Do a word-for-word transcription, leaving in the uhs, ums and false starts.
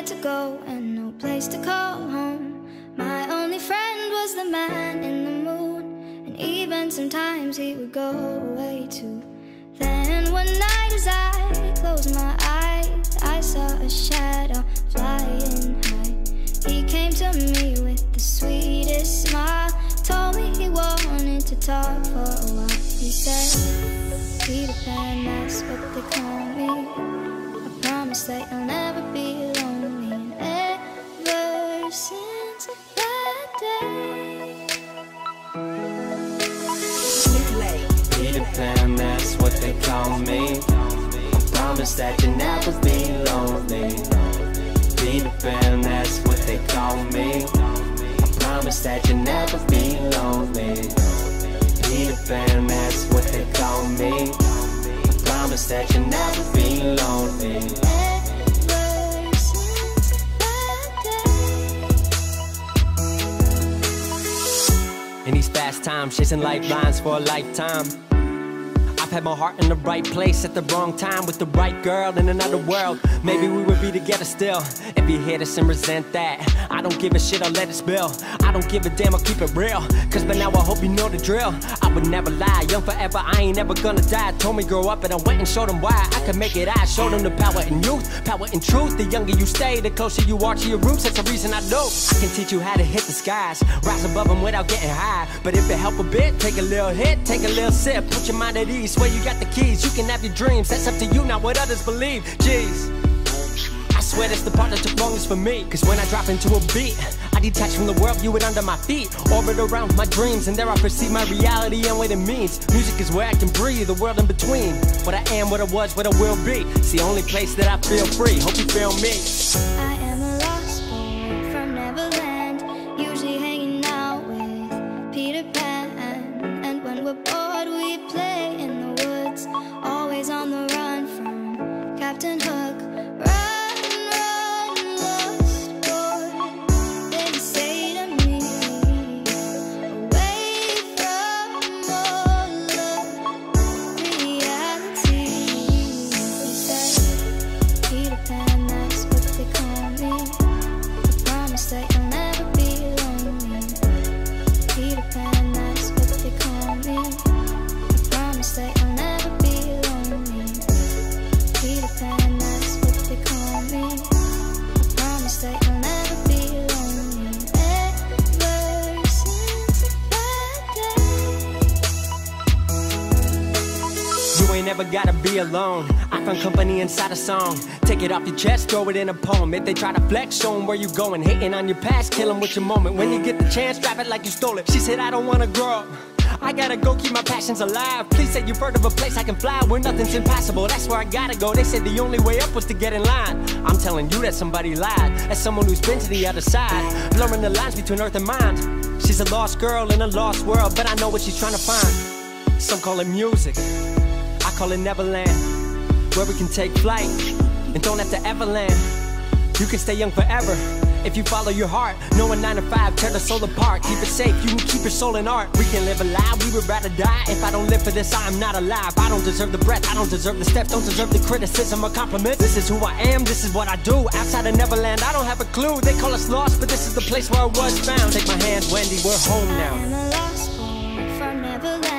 to go and no place to call home. My only friend was the man in the moon, and even sometimes he would go away too. Then one night as I closed my eyes, I saw a shadow flying high. He came to me with the sweetest smile, told me he wanted to talk for a while. He said, Peter Pan, that's what they call me. I promise that you'll never be lonely. And ever since that day, Peter Pan, that's what they call me. I promise that you'll never be lonely. Peter Pan, that's what they call me. I promise that you'll never be lonely. Peter Pan, that's what they call me. I promise that you'll never be lonely. ever since that day. In these fast times, chasing lifelines for a lifetime, I've had my heart in the right place at the wrong time with the right girl in another world. Maybe we would be together still. If you hear this and resent that, I don't give a shit, I'll let it spill. I don't give a damn, I'll keep it real. Cause by now I hope you know the drill. I would never lie, young forever, I ain't ever gonna die. Told me grow up and I went and showed them why I could make it. I showed them the power in youth, power in truth. The younger you stay, the closer you are to your roots. That's the reason I know I can teach you how to hit the skies, rise above them without getting high. But if it help a bit, take a little hit, take a little sip, put your mind at ease. Swear you got the keys, you can have your dreams. That's up to you, not what others believe. Jeez, I swear that's the part that took longest for me. Cause when I drop into a beat, I detach from the world, view it under my feet, orbit around my dreams, and there I perceive my reality and what it means. Music is where I can breathe, the world in between. What I am, what I was, what I will be. It's the only place that I feel free. Hope you feel me. I am a lost boy from Neverland, usually hanging out with Peter Pan. And when we're bored, we play in the woods, always on the run from Captain Hook. Run, run, lost boy, they say to me, away from all of reality. They say, Peter Pan, that's what they call me. I promise that you'll never be lonely. Peter Pan, that's what they call me. I promise that you'll never be lonely. Peter Pan, that's what they call me. I promise that you'll never be lonely. Ever since that day. You ain't never gotta be alone. I found company inside a song. Take it off your chest, throw it in a poem. If they try to flex, show them where you going. Hating on your past, kill them with your moment. When you get the chance, drop it like you stole it. She said, I don't wanna grow up, I gotta go keep my passions alive. Please say you've heard of a place I can fly where nothing's impossible. That's where I gotta go. They said the only way up was to get in line. I'm telling you that somebody lied. As someone who's been to the other side, blurring the lines between earth and mind. She's a lost girl in a lost world, but I know what she's trying to find. Some call it music, I call it Neverland, where we can take flight and don't have to ever land. You can stay young forever if you follow your heart. No one nine to five, tear the soul apart. Keep it safe, you can keep your soul in art. We can live alive, we would rather die. If I don't live for this, I am not alive. I don't deserve the breath, I don't deserve the steps, don't deserve the criticism or compliments. This is who I am, this is what I do. Outside of Neverland, I don't have a clue. They call us lost, but this is the place where I was found. Take my hand, Wendy, we're home now. I am a lost boy from Neverland.